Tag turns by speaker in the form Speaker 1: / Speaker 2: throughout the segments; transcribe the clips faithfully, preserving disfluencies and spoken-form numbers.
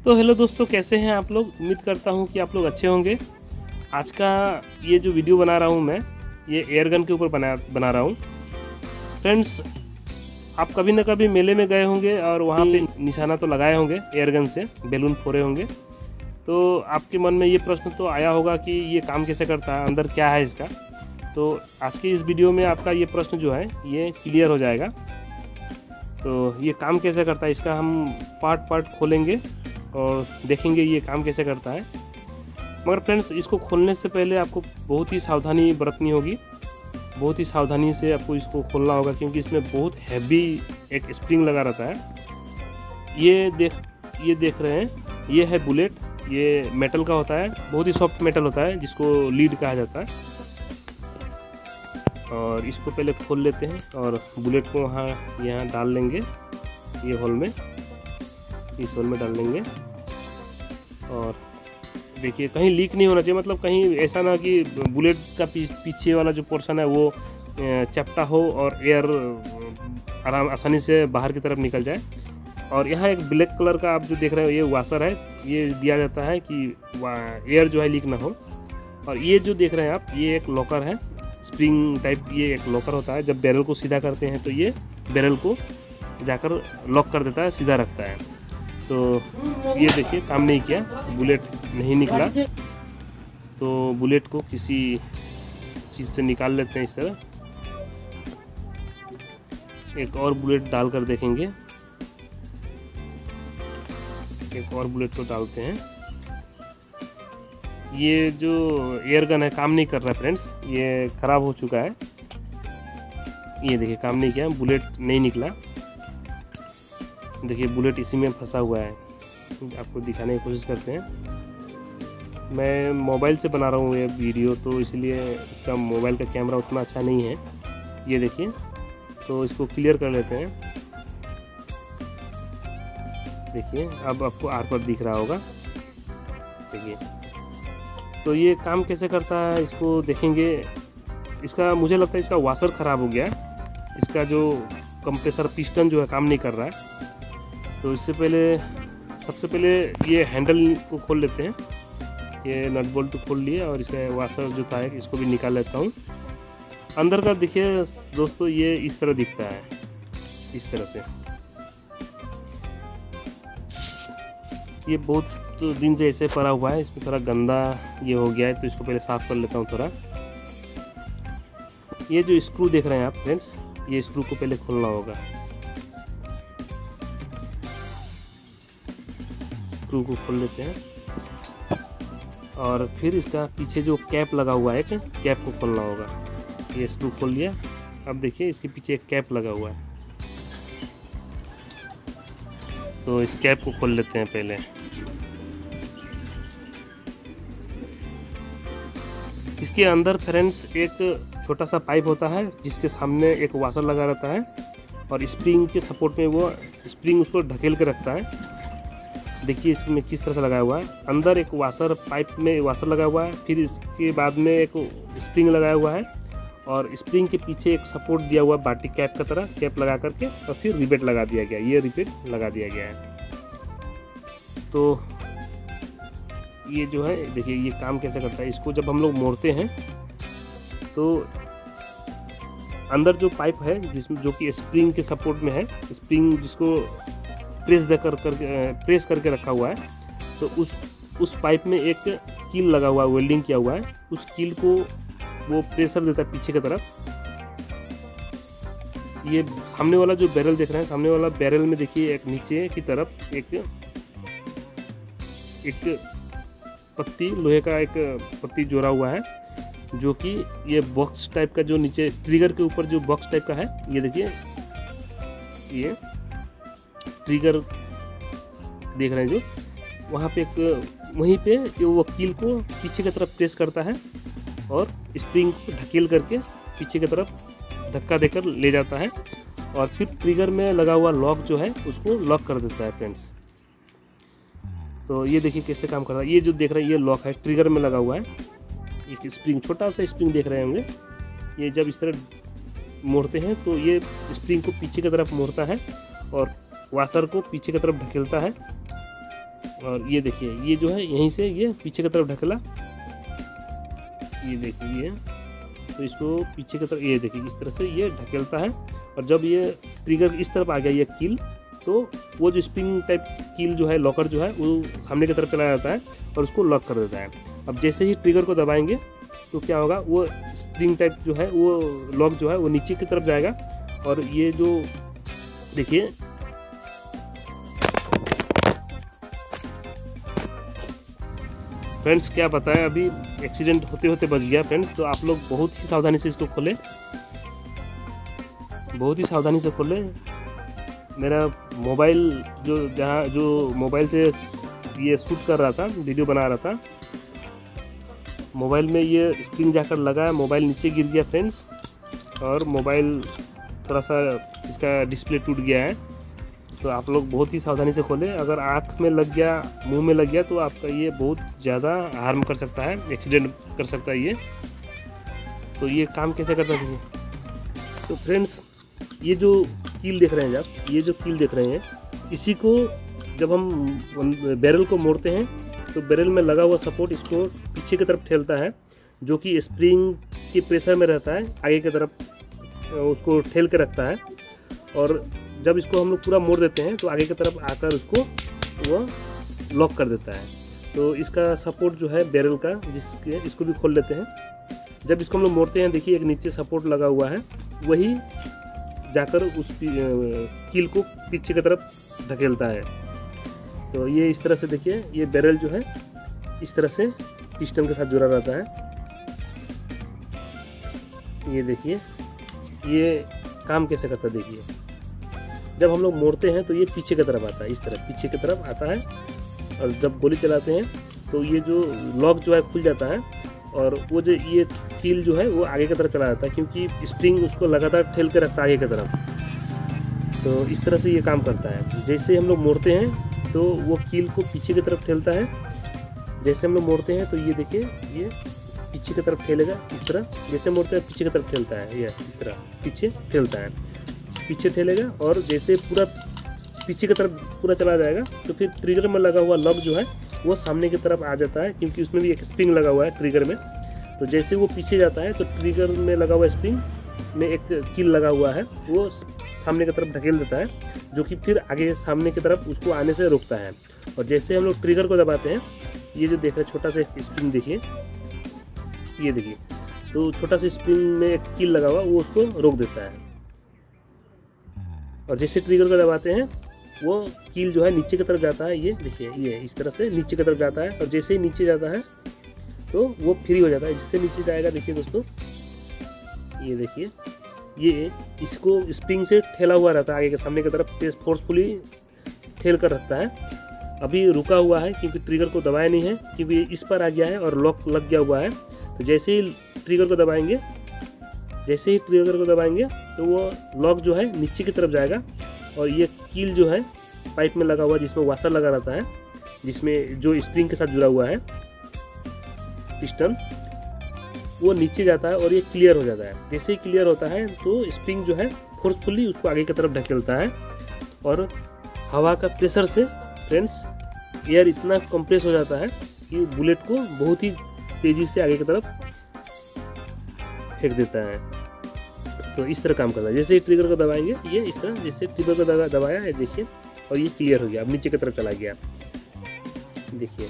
Speaker 1: तो हेलो दोस्तों, कैसे हैं आप लोग। उम्मीद करता हूं कि आप लोग अच्छे होंगे। आज का ये जो वीडियो बना रहा हूं मैं, ये एयर गन के ऊपर बना बना रहा हूं। फ्रेंड्स, आप कभी ना कभी मेले में गए होंगे और वहां पे निशाना तो लगाए होंगे एयर गन से, बैलून फोड़े होंगे। तो आपके मन में ये प्रश्न तो आया होगा कि ये काम कैसे करता है, अंदर क्या है इसका। तो आज की इस वीडियो में आपका ये प्रश्न जो है ये क्लियर हो जाएगा। तो ये काम कैसे करता है इसका हम पार्ट पार्ट खोलेंगे और देखेंगे ये काम कैसे करता है। मगर फ्रेंड्स, इसको खोलने से पहले आपको बहुत ही सावधानी बरतनी होगी। बहुत ही सावधानी से आपको इसको खोलना होगा, क्योंकि इसमें बहुत हैवी एक स्प्रिंग लगा रहता है। ये देख ये देख रहे हैं, ये है बुलेट। ये मेटल का होता है, बहुत ही सॉफ्ट मेटल होता है, जिसको लीड कहा जाता है। और इसको पहले खोल लेते हैं और बुलेट को वहाँ यहाँ डाल लेंगे, ये होल में, इस होल में डाल लेंगे। और देखिए, कहीं लीक नहीं होना चाहिए, मतलब कहीं ऐसा ना कि बुलेट का पीछे वाला जो पोर्शन है वो चपटा हो और एयर आराम आसानी से बाहर की तरफ निकल जाए। और यहाँ एक ब्लैक कलर का आप जो देख रहे हो, ये वाशर है। ये दिया जाता है कि एयर जो है लीक ना हो। और ये जो देख रहे हैं आप, ये एक लॉकर है, स्प्रिंग टाइप। ये एक लॉकर होता है, जब बैरल को सीधा करते हैं तो ये बैरल को जाकर लॉक कर देता है, सीधा रखता है। तो ये देखिए, काम नहीं किया, बुलेट नहीं निकला। तो बुलेट को किसी चीज़ से निकाल लेते हैं इस तरह। एक और बुलेट डालकर देखेंगे, एक और बुलेट को डालते हैं। ये जो एयर गन है काम नहीं कर रहा है फ्रेंड्स, ये ख़राब हो चुका है। ये देखिए, काम नहीं किया, बुलेट नहीं निकला। देखिए, बुलेट इसी में फंसा हुआ है। आपको दिखाने की कोशिश करते हैं। मैं मोबाइल से बना रहा हूँ ये वीडियो, तो इसलिए इसका मोबाइल का कैमरा उतना अच्छा नहीं है। ये देखिए, तो इसको क्लियर कर लेते हैं। देखिए, अब आपको आर पर दिख रहा होगा। देखिए, तो ये काम कैसे करता है इसको देखेंगे। इसका मुझे लगता है इसका वाशर ख़राब हो गया है। इसका जो कंप्रेसर पिस्टन जो है काम नहीं कर रहा है। तो इससे पहले सबसे पहले ये हैंडल को खोल लेते हैं। ये नट बोल्ट खोल लिए और इसका वाशर जो था इसको भी निकाल लेता हूँ। अंदर का देखिए दोस्तों, ये इस तरह दिखता है, इस तरह से। ये बहुत दिन से ऐसे पड़ा हुआ है, इसमें थोड़ा गंदा ये हो गया है, तो इसको पहले साफ कर लेता हूँ थोड़ा। ये जो स्क्रू देख रहे हैं आप फ्रेंड्स, ये स्क्रू को पहले खोलना होगा। स्क्रू को खोल लेते हैं और फिर इसका पीछे जो कैप लगा हुआ है, कैप को खोलना होगा। ये स्क्रू खोल लिया। अब देखिए, इसके पीछे एक कैप लगा हुआ है, तो इस कैप को खोल लेते हैं पहले। इसके अंदर फ्रेंड्स एक छोटा सा पाइप होता है, जिसके सामने एक वाशर लगा रहता है और स्प्रिंग के सपोर्ट में वो स्प्रिंग उसको ढकेल के रखता है। देखिए इसमें किस तरह से लगाया हुआ है। अंदर एक वाशर, पाइप में वाशर लगा हुआ है, फिर इसके बाद में एक स्प्रिंग लगाया हुआ है और स्प्रिंग के पीछे एक सपोर्ट दिया हुआ है, बाटी कैप का तरह, कैप लगा करके, और फिर रिबेट लगा दिया गया। ये रिबेट लगा दिया गया है। तो ये जो है देखिए, ये काम कैसे करता है। इसको जब हम लोग मोड़ते हैं तो अंदर जो पाइप है, जिसमें जो कि स्प्रिंग के सपोर्ट में है, स्प्रिंग जिसको प्रेस देकर कर प्रेस करके रखा हुआ है, तो उस उस पाइप में एक कील लगा हुआ है, वेल्डिंग किया हुआ है। उस कील को वो प्रेशर देता है पीछे की तरफ। ये सामने वाला जो बैरल देख रहे हैं, सामने वाला बैरल में देखिए एक नीचे की तरफ एक एक पत्ती, लोहे का एक पत्ती जोड़ा हुआ है, जो कि ये बॉक्स टाइप का, जो नीचे ट्रिगर के ऊपर जो बॉक्स टाइप का है, ये देखिए, ये ट्रिगर देख रहे हैं जो, वहाँ पे एक, वहीं पे वो कील को पीछे की तरफ प्रेस करता है और स्प्रिंग को ढकेल करके पीछे की तरफ धक्का देकर ले जाता है और फिर ट्रिगर में लगा हुआ लॉक जो है उसको लॉक कर देता है फ्रेंड्स। तो ये देखिए कैसे काम कर रहा है। ये जो देख रहे हैं, ये लॉक है, ट्रिगर में लगा हुआ है। एक स्प्रिंग, छोटा सा स्प्रिंग देख रहे होंगे। ये जब इस तरह मोड़ते हैं तो ये स्प्रिंग को पीछे की तरफ मोड़ता है और वाशर को पीछे की तरफ ढकेलता है और ये देखिए ये जो है यहीं से ये पीछे की तरफ ढकेला, ये देखिए ये, तो इसको पीछे की तरफ ये देखिए इस तरह से ये ढकेलता है। और जब ये ट्रिगर इस तरफ आ गया ये कील, तो वो जो स्प्रिंग टाइप कील जो है लॉकर जो है वो सामने की तरफ चला जाता है और उसको लॉक कर देता है। अब जैसे ही ट्रिगर को दबाएंगे तो क्या होगा, वो स्प्रिंग टाइप जो है वो लॉक जो है वो नीचे की तरफ जाएगा। और ये जो देखिए फ्रेंड्स, क्या पता है अभी एक्सीडेंट होते होते बच गया फ्रेंड्स। तो आप लोग बहुत ही सावधानी से इसको खोलें, बहुत ही सावधानी से खोलें। मेरा मोबाइल जो जहाँ जो मोबाइल से ये शूट कर रहा था, वीडियो बना रहा था, मोबाइल में ये स्प्रिंग जाकर लगा, मोबाइल नीचे गिर गया फ्रेंड्स, और मोबाइल थोड़ा सा इसका डिस्प्ले टूट गया है। तो आप लोग बहुत ही सावधानी से खोलें। अगर आँख में लग गया, मुंह में लग गया, तो आपका ये बहुत ज़्यादा हार्म कर सकता है, एक्सीडेंट कर सकता है ये। तो ये काम कैसे करना चाहिए? तो फ्रेंड्स, ये जो कील देख रहे हैं आप, ये जो कील देख रहे हैं, इसी को जब हम बैरल को मोड़ते हैं तो बैरल में लगा हुआ सपोर्ट इसको पीछे की तरफ ठेलता है, जो कि स्प्रिंग के प्रेशर में रहता है, आगे की तरफ उसको ठेल के रखता है। और जब इसको हम लोग पूरा मोड़ देते हैं तो आगे की तरफ आकर उसको वो लॉक कर देता है। तो इसका सपोर्ट जो है बैरल का, जिसके इसको भी खोल लेते हैं। जब इसको हम लोग मोड़ते हैं, देखिए एक नीचे सपोर्ट लगा हुआ है, वही जाकर उस कील को पीछे की तरफ ढकेलता है। तो ये इस तरह से देखिए, ये बैरल जो है इस तरह से पिस्टन के साथ जुड़ा रहता है। ये देखिए ये काम कैसे करता है। देखिए जब हम लोग मोड़ते हैं तो ये पीछे की तरफ आता है, इस तरह पीछे की तरफ आता है। और जब गोली चलाते हैं तो ये जो लॉक जो है खुल जाता है, और वो जो ये कील जो है वो आगे की तरफ चला जाता है, क्योंकि स्प्रिंग उसको लगातार ठेल के रखता है आगे की तरफ। तो इस तरह से ये काम करता है। जैसे हम लोग मोड़ते हैं तो वो कील को पीछे की तरफ ठेलता है। जैसे हम लोग मोड़ते हैं तो ये देखिए ये पीछे की तरफ ठेलेगा, इस तरह जैसे मोड़ते हैं पीछे की तरफ ठेलता है, ये इस तरह पीछे ठेलता है, पीछे ठेलेगा। और जैसे पूरा पीछे की तरफ पूरा चला जाएगा तो फिर ट्रिगर में लगा हुआ लॉक जो है वो सामने की तरफ आ जाता है, क्योंकि उसमें भी एक स्प्रिंग लगा हुआ है ट्रिगर में। तो जैसे वो पीछे जाता है तो ट्रिगर में लगा हुआ स्प्रिंग में एक कील लगा हुआ है, वो सामने की तरफ ढकेल देता है, जो कि फिर आगे सामने की तरफ उसको आने से रोकता है। और जैसे हम लोग ट्रिगर को दबाते हैं, ये जो देख रहे हैं छोटा सा स्प्रिंग देखिए, ये देखिए, तो छोटा सा स्प्रिंग में एक कील लगा हुआ वो उसको रोक देता है। और जैसे ट्रिगर को दबाते हैं वो कील जो है नीचे की तरफ जाता है, ये देखिए ये इस तरह से नीचे की तरफ जाता है। और जैसे ही नीचे जाता है तो वो फ्री हो जाता है। जिससे नीचे जाएगा देखिए दोस्तों, ये देखिए ये इसको स्प्रिंग से ठेला हुआ रहता है, आगे के सामने की तरफ फोर्सफुली ठेल कर रखता है। अभी रुका हुआ है क्योंकि ट्रिगर को दबाया नहीं है, क्योंकि इस पर आ गया है और लॉक लग गया हुआ है। तो जैसे ही ट्रिगर को दबाएंगे जैसे ही ट्रिगर को दबाएंगे तो वो लॉक जो है नीचे की तरफ जाएगा। और ये कील जो है पाइप में लगा हुआ, जिसमें वाशर लगा रहता है, जिसमें जो स्प्रिंग के साथ जुड़ा हुआ है पिस्टन, वो नीचे जाता है और ये क्लियर हो जाता है। जैसे ही क्लियर होता है तो स्प्रिंग जो है फोर्सफुली उसको आगे की तरफ ढकेलता है। और हवा का प्रेशर से फ्रेंड्स एयर इतना कंप्रेस हो जाता है कि बुलेट को बहुत ही तेज़ी से आगे की तरफ फेंक देता है। तो इस तरह काम करता है। जैसे ही ट्रिगर को दबाएंगे, ये इस तरह जैसे ट्रिगर को दबा दबाया है देखिए, और ये क्लियर हो गया, अब नीचे की तरफ चला गया। देखिए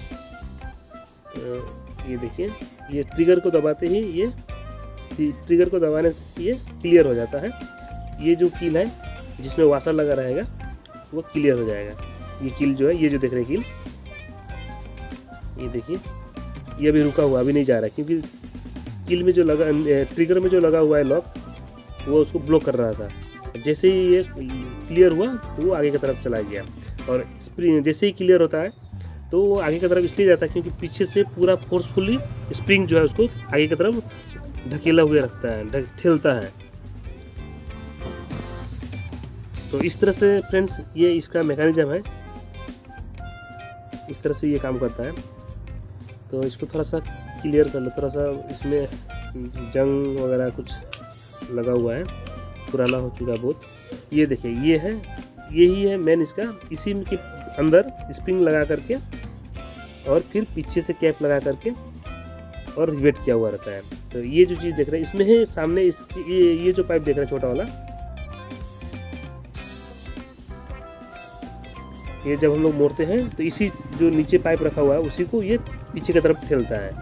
Speaker 1: ये देखिए ये ट्रिगर को दबाते ही ये ट्रिगर को दबाने से ये क्लियर हो जाता है। ये जो कील है जिसमें वाशर लगा रहेगा वो क्लियर हो जाएगा। ये कील जो है, ये जो देख रहे हैं कील, ये देखिए ये अभी रुका हुआ, अभी नहीं जा रहा है, क्योंकि कील में जो लगा ट्रिगर में जो लगा हुआ है लॉक, वो उसको ब्लॉक कर रहा था। जैसे ही ये क्लियर हुआ तो वो आगे की तरफ चला गया। और स्प्रिंग जैसे ही क्लियर होता है तो वो आगे की तरफ इसलिए जाता है क्योंकि पीछे से पूरा फोर्सफुली स्प्रिंग जो है उसको आगे की तरफ ढकेला हुआ रखता है, ठेलता है। तो इस तरह से फ्रेंड्स ये इसका मैकेनिज्म है, इस तरह से ये काम करता है। तो इसको थोड़ा सा क्लियर कर लो, थोड़ा सा इसमें जंग वगैरह कुछ लगा हुआ है, पुराना हो चुका है बहुत। ये देखिए ये है, यही है मेन इसका, इसी के अंदर स्प्रिंग लगा करके और फिर पीछे से कैप लगा करके और रिवेट किया हुआ रहता है। तो ये जो चीज़ देख रहे हैं इसमें है सामने इसकी ये, ये जो पाइप देख रहे हैं छोटा वाला, ये जब हम लोग मोड़ते हैं तो इसी जो नीचे पाइप रखा हुआ है उसी को ये पीछे की तरफ ठेलता है।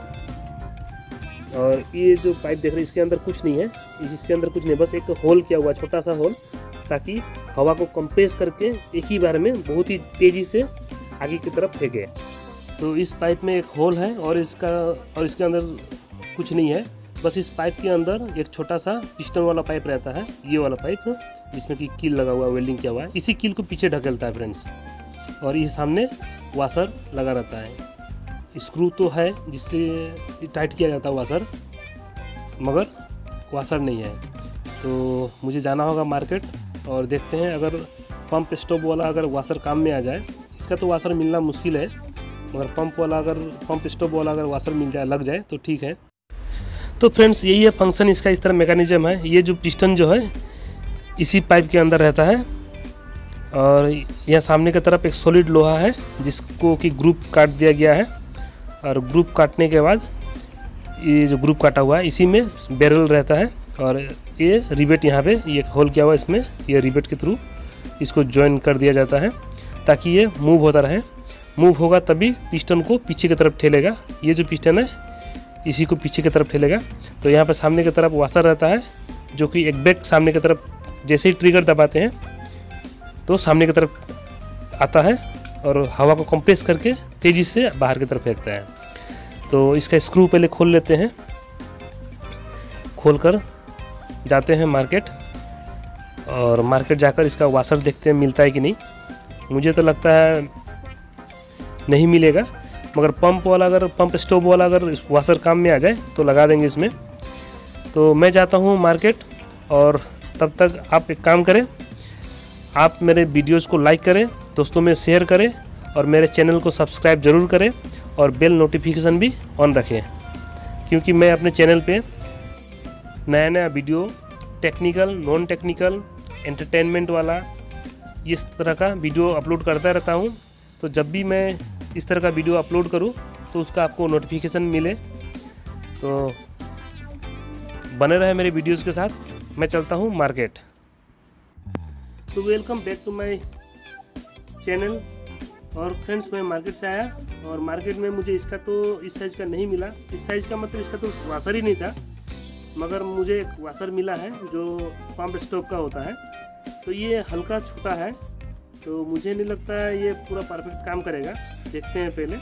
Speaker 1: और ये जो पाइप देख रहे हैं इसके अंदर कुछ नहीं है, इसके अंदर कुछ नहीं, बस एक होल किया हुआ छोटा सा होल, ताकि हवा को कंप्रेस करके एक ही बार में बहुत ही तेज़ी से आगे की तरफ फेंके। तो इस पाइप में एक होल है और इसका और इसके अंदर कुछ नहीं है, बस इस पाइप के अंदर एक छोटा सा पिस्टन वाला पाइप रहता है, ये वाला पाइप जिसमें कि कील लगा हुआ है, वेल्डिंग किया हुआ है, इसी कील को पीछे ढकेलता है फ्रेंड्स। और ये सामने वाशर लगा रहता है, स्क्रू तो है जिससे टाइट किया जाता है वाशर, मगर वाशर नहीं है। तो मुझे जाना होगा मार्केट और देखते हैं अगर पंप स्टॉप वाला अगर वाशर काम में आ जाए, इसका तो वाशर मिलना मुश्किल है, मगर पंप वाला अगर पंप स्टॉप वाला अगर वाशर मिल जाए लग जाए तो ठीक है। तो फ्रेंड्स यही है फंक्शन इसका, इस तरह मैकेनिज्म है। ये जो पिस्टन जो है इसी पाइप के अंदर रहता है और यहाँ सामने की तरफ एक सॉलिड लोहा है जिसको कि ग्रुप काट दिया गया है। और ग्रुप काटने के बाद ये जो ग्रुप काटा हुआ है इसी में बैरल रहता है और ये रिवेट यहाँ पे ये होल किया हुआ है, इसमें ये रिवेट के थ्रू इसको ज्वाइन कर दिया जाता है ताकि ये मूव होता रहे। मूव होगा तभी पिस्टन को पीछे की तरफ ठेलेगा, ये जो पिस्टन है इसी को पीछे की तरफ ठेलेगा। तो यहाँ पे सामने की तरफ वाशर रहता है जो कि एक बैक सामने की तरफ जैसे ही ट्रिगर दबाते हैं तो सामने की तरफ आता है और हवा को कंप्रेस करके तेज़ी से बाहर की तरफ फेंकता है। तो इसका स्क्रू पहले खोल लेते हैं, खोल कर जाते हैं मार्केट और मार्केट जाकर इसका वाशर देखते हैं मिलता है कि नहीं। मुझे तो लगता है नहीं मिलेगा, मगर पंप वाला अगर पंप स्टॉप वाला अगर वाशर काम में आ जाए तो लगा देंगे इसमें। तो मैं जाता हूँ मार्केट और तब तक आप एक काम करें, आप मेरे वीडियोज़ को लाइक करें, दोस्तों में शेयर करें और मेरे चैनल को सब्सक्राइब ज़रूर करें और बेल नोटिफिकेशन भी ऑन रखें, क्योंकि मैं अपने चैनल पे नया नया video technical, non technical, entertainment वाला इस तरह का वीडियो अपलोड करता रहता हूँ। तो जब भी मैं इस तरह का वीडियो अपलोड करूँ तो उसका आपको नोटिफिकेशन मिले। तो बने रहे मेरे वीडियोज़ के साथ, मैं चलता हूँ मार्केट। तो welcome back to my channel. और फ्रेंड्स मैं मार्केट से आया और मार्केट में मुझे इसका तो इस साइज़ का नहीं मिला, इस साइज़ का मतलब इसका तो वाशर ही नहीं था, मगर मुझे एक वाशर मिला है जो पंप स्टॉप का होता है। तो ये हल्का छोटा है, तो मुझे नहीं लगता है ये पूरा परफेक्ट काम करेगा, देखते हैं पहले।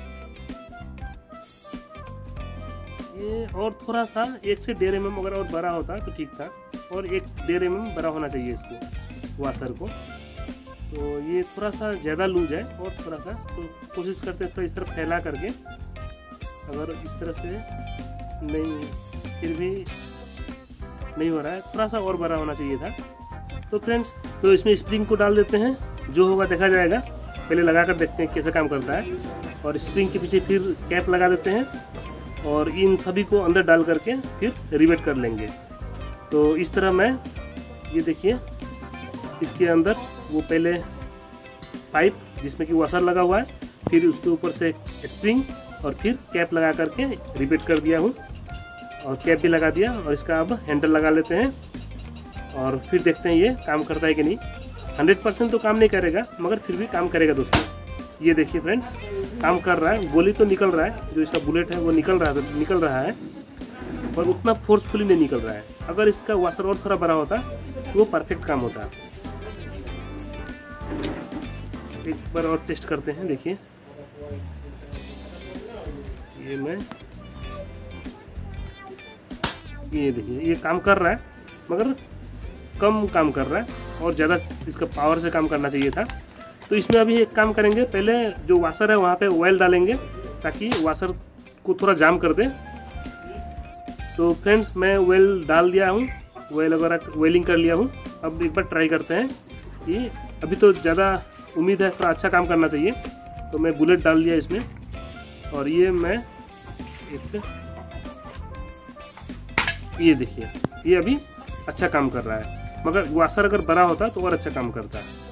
Speaker 1: ये और थोड़ा सा एक से डेढ़ एम एम अगर और बड़ा होता तो ठीक था, और एक डेढ़ एम एम बड़ा होना चाहिए इसको वाशर को। तो ये थोड़ा सा ज़्यादा लूज है और थोड़ा सा, तो कोशिश करते हैं तो इस तरह फैला करके, अगर इस तरह से नहीं फिर भी नहीं हो रहा है, थोड़ा सा और बड़ा होना चाहिए था। तो फ्रेंड्स तो इसमें स्प्रिंग को डाल देते हैं, जो होगा देखा जाएगा, पहले लगा कर देखते हैं कैसे काम करता है। और स्प्रिंग के पीछे फिर कैप लगा देते हैं और इन सभी को अंदर डाल करके फिर रिवेट कर लेंगे। तो इस तरह मैं ये देखिए इसके अंदर वो पहले पाइप जिसमें कि वाशर लगा हुआ है, फिर उसके ऊपर से स्प्रिंग और फिर कैप लगा करके रिवेट कर दिया हूँ और कैप भी लगा दिया। और इसका अब हैंडल लगा लेते हैं और फिर देखते हैं ये काम करता है कि नहीं। हंड्रेड परसेंट तो काम नहीं करेगा, मगर फिर भी काम करेगा दोस्तों। ये देखिए फ्रेंड्स काम कर रहा है, गोली तो निकल रहा है, जो इसका बुलेट है वो निकल रहा है निकल रहा है पर उतना फोर्सफुली नहीं निकल रहा है। अगर इसका वाशर और थोड़ा बड़ा होता तो वो परफेक्ट काम होता। एक बार और टेस्ट करते हैं, देखिए ये मैं ये देखिए ये काम कर रहा है, मगर कम काम कर रहा है और ज़्यादा इसका पावर से काम करना चाहिए था। तो इसमें अभी एक काम करेंगे, पहले जो वाशर है वहाँ पे ऑयल डालेंगे ताकि वाशर को थोड़ा जाम कर दे। तो फ्रेंड्स मैं ऑयल डाल दिया हूँ, ऑयल वगैरह वेलिंग कर लिया हूँ। अब एक बार ट्राई करते हैं, ये अभी तो ज़्यादा उम्मीद है थोड़ा अच्छा काम करना चाहिए। तो मैं बुलेट डाल दिया इसमें और ये मैं एक ये देखिए ये अभी अच्छा काम कर रहा है, मगर वाशर अगर बड़ा होता तो और अच्छा काम करता है।